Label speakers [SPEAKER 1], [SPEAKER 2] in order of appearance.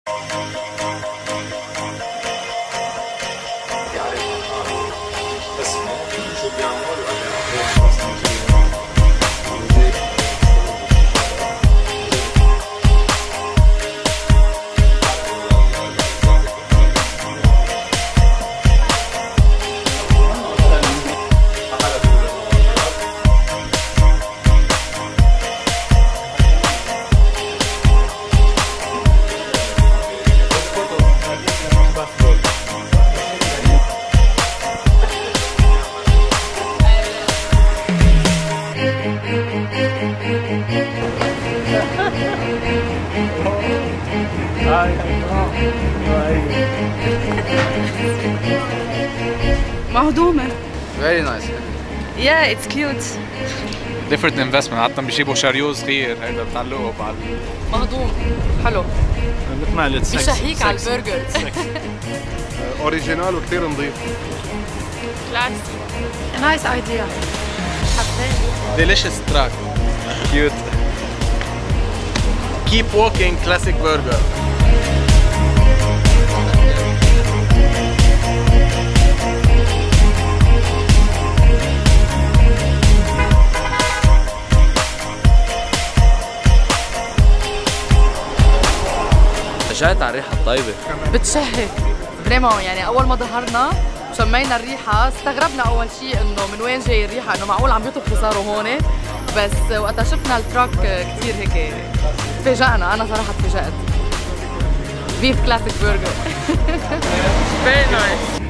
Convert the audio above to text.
[SPEAKER 1] مهضومة.
[SPEAKER 2] Very nice.
[SPEAKER 1] Yeah, it's cute.
[SPEAKER 3] different investment. حتى بيجيبوا شاريو صغير هيدا بتعلقه بعد.
[SPEAKER 1] مهضوم حلو.
[SPEAKER 4] مثل ما قلت
[SPEAKER 1] بشهيك على البرجر.
[SPEAKER 5] اوريجينال وكثير نظيف.
[SPEAKER 1] كلاسي. نايس ايديا. حبيت.
[SPEAKER 2] Delicious track. Cute. Keep walking classic burger.
[SPEAKER 6] رجعت على الريحة الطيبة.
[SPEAKER 1] بتشهي بريمو. يعني أول ما ظهرنا شمينا الريحة استغربنا أول شيء إنه من وين جاي الريحة، إنه معقول عم يطبخوا صاروا هون، بس وقتها شفنا التراك كثير هيك تفاجأنا. أنا صراحة تفاجأت. بيف كلاسيك برجر. Very nice.